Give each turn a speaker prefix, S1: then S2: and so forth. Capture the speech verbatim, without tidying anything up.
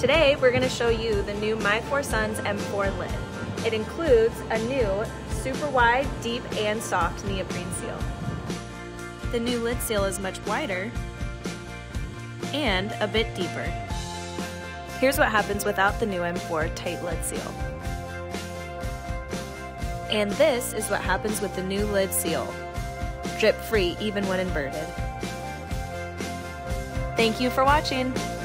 S1: Today we're going to show you the new My Four Sons M four lid. It includes a new super wide, deep, and soft neoprene seal. The new lid seal is much wider and a bit deeper. Here's what happens without the new M four tight lid seal. And this is what happens with the new lid seal. Drip free even when inverted. Thank you for watching.